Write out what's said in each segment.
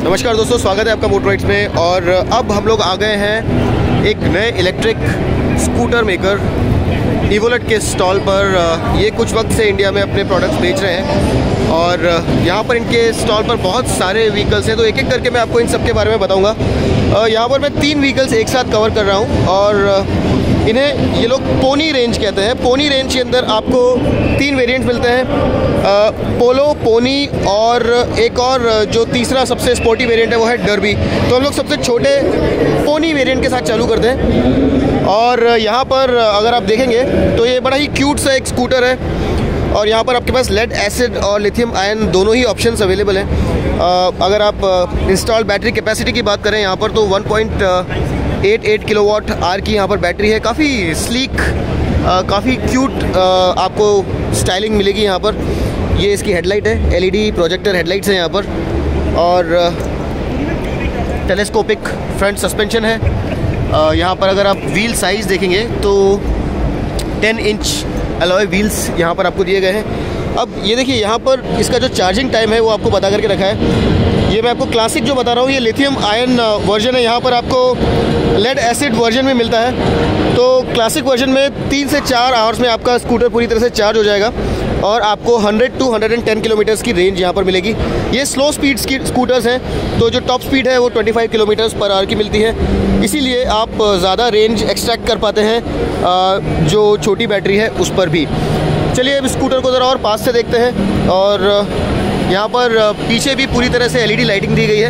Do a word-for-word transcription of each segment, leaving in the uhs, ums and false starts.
नमस्कार दोस्तों, स्वागत है आपका मोटर राइड्स में। और अब हम लोग आ गए हैं एक नए इलेक्ट्रिक स्कूटर मेकर इवोलेट के स्टॉल पर। ये कुछ वक्त से इंडिया में अपने प्रोडक्ट्स बेच रहे हैं और यहाँ पर इनके स्टॉल पर बहुत सारे व्हीकल्स हैं, तो एक एक करके मैं आपको इन सब के बारे में बताऊँगा। यहाँ पर मैं तीन व्हीकल्स एक साथ कवर कर रहा हूँ और इन्हें ये लोग पोनी रेंज कहते हैं। पोनी रेंज के अंदर आपको तीन वेरिएंट्स मिलते हैं, पोलो, पोनी और एक और जो तीसरा सबसे स्पोर्टी वेरिएंट है वो है डर्बी। तो हम लोग सबसे छोटे पोनी वेरिएंट के साथ चालू करते हैं। और यहाँ पर अगर आप देखेंगे तो ये बड़ा ही क्यूट सा एक स्कूटर है और यहाँ पर आपके पास लेड एसिड और लिथियम आयन दोनों ही ऑप्शंस अवेलेबल हैं। अगर आप इंस्टॉल बैटरी कैपेसिटी की बात करें यहाँ पर तो one point eight eight kilowatt hour की यहाँ पर बैटरी है। काफ़ी स्लीक, काफ़ी क्यूट आपको स्टाइलिंग मिलेगी यहाँ पर। ये इसकी हेडलाइट है, एलईडी प्रोजेक्टर हेडलाइट्स हैं यहाँ पर और टेलीस्कोपिक फ्रंट सस्पेंशन है। यहाँ पर अगर आप व्हील साइज़ देखेंगे तो टेन इंच अलॉय व्हील्स यहाँ पर आपको दिए गए हैं। अब ये देखिए यहाँ पर इसका जो चार्जिंग टाइम है वो आपको बता करके रखा है। ये मैं आपको क्लासिक जो बता रहा हूँ ये लिथियम आयन वर्जन है, यहाँ पर आपको लेड एसिड वर्जन में मिलता है। तो क्लासिक वर्जन में तीन से चार आवर्स में आपका स्कूटर पूरी तरह से चार्ज हो जाएगा और आपको hundred to hundred ten kilometers की रेंज यहाँ पर मिलेगी। ये स्लो स्पीड की स्कूटर्स हैं, तो जो टॉप स्पीड है वो पच्चीस किलोमीटर्स पर आवर की मिलती है, इसीलिए आप ज़्यादा रेंज एक्सट्रैक्ट कर पाते हैं जो छोटी बैटरी है उस पर भी। चलिए अब स्कूटर को ज़रा और पास से देखते हैं। और यहाँ पर पीछे भी पूरी तरह से एलईडी लाइटिंग दी गई है।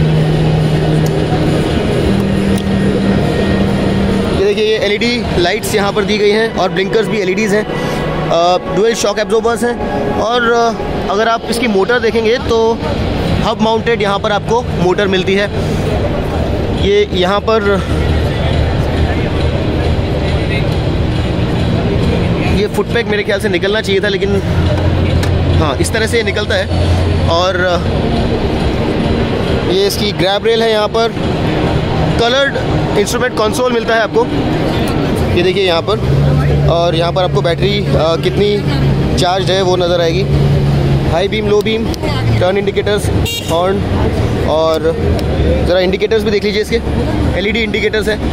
ये देखिए ये एलईडी लाइट्स यहाँ पर दी गई हैं और ब्लिंकर्स भी एलईडीज़ हैं। डुअल शॉक एब्जॉर्बर्स हैं और अगर आप इसकी मोटर देखेंगे तो हब माउंटेड यहाँ पर आपको मोटर मिलती है। ये यहाँ पर ये फुटपैक मेरे ख्याल से निकलना चाहिए था, लेकिन हाँ इस तरह से ये निकलता है। और ये इसकी ग्रैब रेल है, यहाँ पर कलर्ड इंस्ट्रूमेंट कंसोल मिलता है आपको, ये देखिए यहाँ पर। और यहाँ पर आपको बैटरी आ, कितनी चार्ज है वो नज़र आएगी। High beam, low beam, turn indicators, horn और ज़रा इंडिकेटर्स भी देख लीजिए इसके, एलईडी इंडिकेटर्स हैं,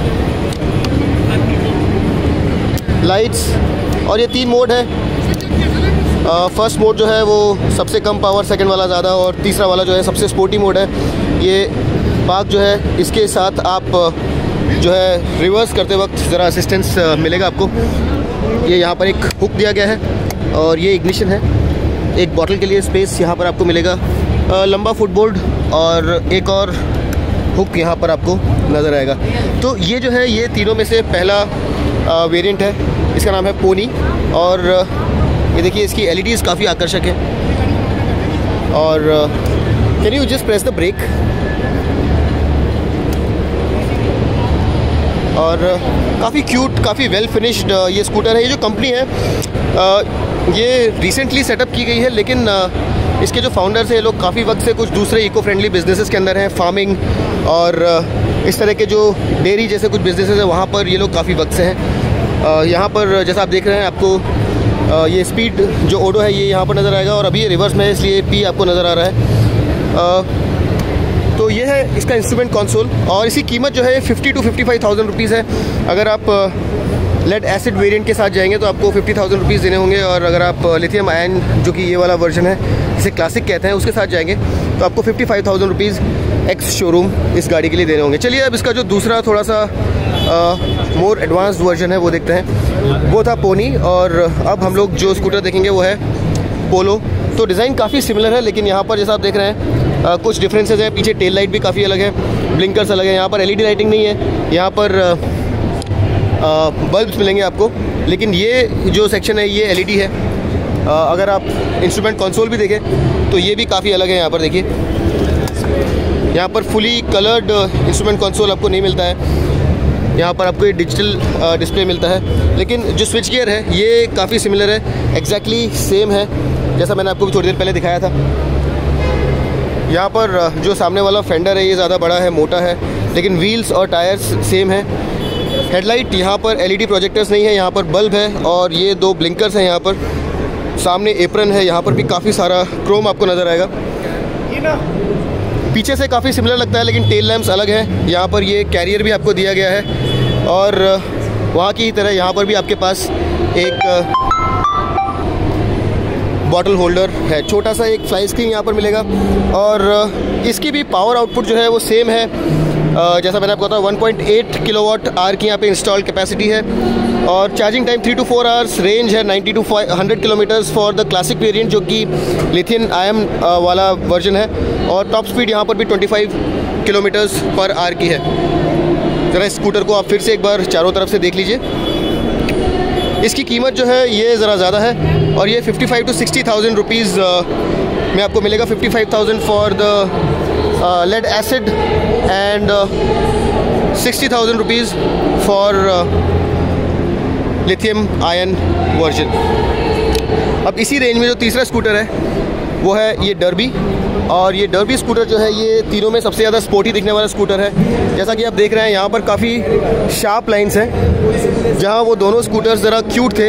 लाइट्स। और ये तीन मोड है। फर्स्ट मोड जो है वो सबसे कम पावर, सेकंड वाला ज़्यादा और तीसरा वाला जो है सबसे स्पोर्टी मोड है। ये पार्क जो है इसके साथ आप जो है रिवर्स करते वक्त ज़रा असिस्टेंस मिलेगा आपको। ये यहाँ पर एक हुक दिया गया है और ये इग्निशन है। एक बॉटल के लिए स्पेस यहाँ पर आपको मिलेगा, लंबा फुटबोर्ड और एक और हुक यहाँ पर आपको नज़र आएगा। तो ये जो है ये तीनों में से पहला वेरिएंट है, इसका नाम है पोनी। और ये देखिए इसकी एलईडीज़ काफ़ी आकर्षक है। और can you just press the brake. और काफ़ी क्यूट, काफ़ी वेल फिनिश्ड ये स्कूटर है। ये जो कंपनी है ये रिसेंटली सेटअप की गई है, लेकिन इसके जो फाउंडर्स हैं ये लोग काफ़ी वक्त से कुछ दूसरे इको फ्रेंडली बिजनेसेस के अंदर हैं, फार्मिंग और इस तरह के जो डेयरी जैसे कुछ बिजनेसेस हैं वहाँ पर ये लोग काफ़ी वक्त से हैं। यहाँ पर जैसा आप देख रहे हैं आपको ये स्पीड जो ओडो है ये यहाँ पर नज़र आएगा और अभी ये रिवर्स में है इसलिए पी आपको नज़र आ रहा है। तो ये है इसका इंस्ट्रूमेंट कंसोल और इसकी कीमत जो है fifty to fifty five thousand rupees है। अगर आप लेड एसिड वेरिएंट के साथ जाएंगे तो आपको फिफ्टी थाउजेंड रुपीज़ देने होंगे और अगर आप लिथियम आयन जो कि ये वाला वर्जन है जिसे क्लासिक कहते हैं उसके साथ जाएंगे तो आपको fifty five thousand rupees ex showroom इस गाड़ी के लिए देने होंगे। चलिए अब इसका जो दूसरा थोड़ा सा मोर एडवांस्ड वर्जन है वो देखते हैं। वो था पोनी और अब हम लोग जो स्कूटर देखेंगे वो है पोलो। तो डिज़ाइन काफ़ी सिमिलर है, लेकिन यहाँ पर जैसा आप देख रहे हैं आ, कुछ डिफरेंसेस हैं। पीछे टेल लाइट भी काफ़ी अलग है, ब्लिंकर्स अलग है। यहाँ पर एलईडी लाइटिंग नहीं है, यहाँ पर बल्ब्स मिलेंगे आपको, लेकिन ये जो सेक्शन है ये एलईडी है। आ, अगर आप इंस्ट्रूमेंट कंसोल भी देखें तो ये भी काफ़ी अलग है। यहाँ पर देखिए यहाँ पर फुली कलर्ड इंस्ट्रूमेंट कंसोल आपको नहीं मिलता है, यहाँ पर आपको ये डिजिटल डिस्प्ले मिलता है। लेकिन जो स्विच गियर है ये काफ़ी सिमिलर है, एग्जैक्टली सेम है जैसा मैंने आपको भी थोड़ी देर पहले दिखाया था। यहाँ पर जो सामने वाला फेंडर है ये ज़्यादा बड़ा है, मोटा है, लेकिन व्हील्स और टायर्स सेम है। हेडलाइट यहाँ पर एलईडी प्रोजेक्टर्स नहीं है, यहाँ पर बल्ब है और ये दो ब्लिंकर्स हैं। यहाँ पर सामने एप्रन है, यहाँ पर भी काफ़ी सारा क्रोम आपको नज़र आएगा। पीछे से काफ़ी सिमिलर लगता है लेकिन टेल लैम्प्स अलग है। यहाँ पर ये कैरियर भी आपको दिया गया है और वहाँ की तरह यहाँ पर भी आपके पास एक बॉटल होल्डर है, छोटा सा एक फ्लाई स्क्रीन यहाँ पर मिलेगा और इसकी भी पावर आउटपुट जो है वो सेम है। जैसा मैंने आपको बताया one point eight kilowatt hour की यहाँ पे इंस्टॉल कैपेसिटी है और charging time three to four hours, range है ninety to hundred kilometers for the classic variant जो कि लिथियम आयन वाला वर्जन है और टॉप स्पीड यहाँ पर भी twenty five kilometers per hour की है। ज़रा इस स्कूटर को आप फिर से एक बार चारों तरफ से देख लीजिए। इसकी कीमत जो है ये ज़रा ज़्यादा है और ये fifty five to sixty thousand rupees में आपको मिलेगा। Fifty five thousand for the lead acid and sixty thousand rupees for lithium ion version. अब इसी रेंज में जो तीसरा स्कूटर है वो है ये डर्बी और ये डर्बी स्कूटर जो है ये तीनों में सबसे ज़्यादा स्पोर्टी दिखने वाला स्कूटर है। जैसा कि आप देख रहे हैं यहाँ पर काफ़ी शार्प लाइंस हैं, जहाँ वो दोनों स्कूटर्स ज़रा क्यूट थे,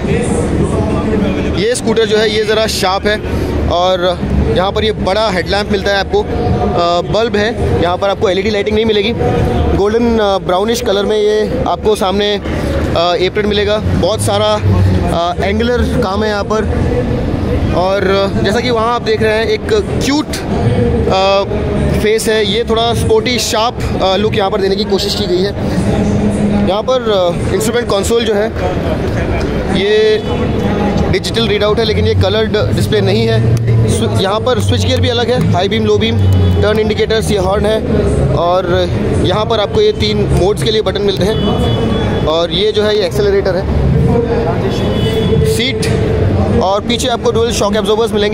ये स्कूटर जो है ये ज़रा शार्प है और यहाँ पर ये बड़ा हेडलैम्प मिलता है आपको, बल्ब है यहाँ पर, आपको एलईडी लाइटिंग नहीं मिलेगी। गोल्डन ब्राउनिश कलर में ये आपको सामने एप्रिल मिलेगा। बहुत सारा एंगुलर काम है यहाँ पर और जैसा कि वहाँ आप देख रहे हैं एक क्यूट फेस है, ये थोड़ा स्पोर्टी शार्प लुक यहाँ पर देने की कोशिश की गई है। यहाँ पर इंस्ट्रूमेंट कंसोल जो है ये डिजिटल रीडआउट है लेकिन ये कलर्ड डिस्प्ले नहीं है। यहाँ पर स्विच गियर भी अलग है, high beam, low beam, turn indicators, ये हॉर्न है और यहाँ पर आपको ये तीन मोड्स के लिए बटन मिलते हैं और ये जो है ये एक्सेलरेटर है। सीट और पीछे आपको डुअल शॉक एब्जॉर्बर्स मिलेंगे।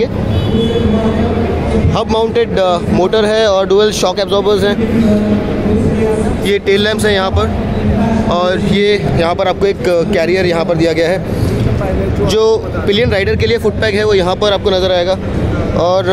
हब माउंटेड मोटर है और डुअल शॉक एब्जॉर्बर्स हैं। ये टेल लैम्प्स हैं यहाँ पर और ये यहाँ पर आपको एक कैरियर यहाँ पर दिया गया है। जो पिलियन राइडर के लिए फुट पैक है वो यहाँ पर आपको नज़र आएगा और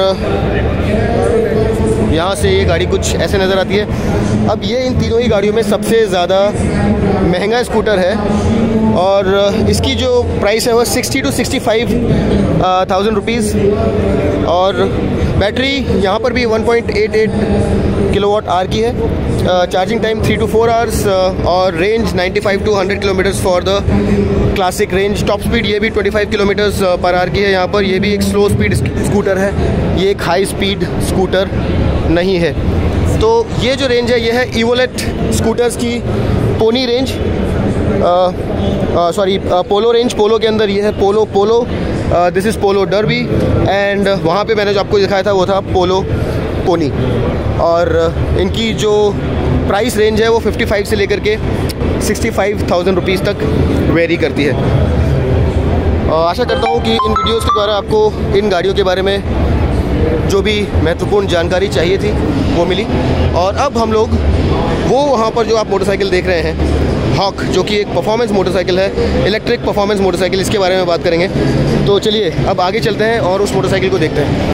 यहाँ से ये गाड़ी कुछ ऐसे नज़र आती है। अब ये इन तीनों ही गाड़ियों में सबसे ज़्यादा महंगा स्कूटर है और इसकी जो प्राइस है वो sixty to sixty five thousand rupees और बैटरी यहाँ पर भी one point eight eight kilowatt hour की है। Charging time three to four hours और range ninety five to hundred kilometers for the classic range. Top speed ये भी twenty five kilometers per hour की है। यहाँ पर ये भी एक स्लो स्पीड स्कूटर है, ये एक हाई स्पीड स्कूटर नहीं है। तो ये जो रेंज है ये है इवोलेट स्कूटर्स की pony range, sorry polo range. Polo के अंदर ये है polo polo this is polo derby and वहाँ पे मैंने जो आपको दिखाया था वो था पोलो पोनी और इनकी जो प्राइस रेंज है वो फिफ्टी फाइव से लेकर के सिक्सटी फाइव थाउजेंड रुपीज़ तक वेरी करती है। आशा करता हूँ कि इन वीडियोज़ के द्वारा आपको इन गाड़ियों के बारे में जो भी महत्वपूर्ण जानकारी चाहिए थी वो मिली और अब हम लोग वो वहाँ पर जो आप मोटरसाइकिल देख रहे हैं हॉक, जो कि एक परफॉर्मेंस मोटरसाइकिल है, इलेक्ट्रिक परफॉर्मेंस मोटरसाइकिल, इसके बारे में बात करेंगे। तो चलिए अब आगे चलते हैं और उस मोटरसाइकिल को देखते हैं।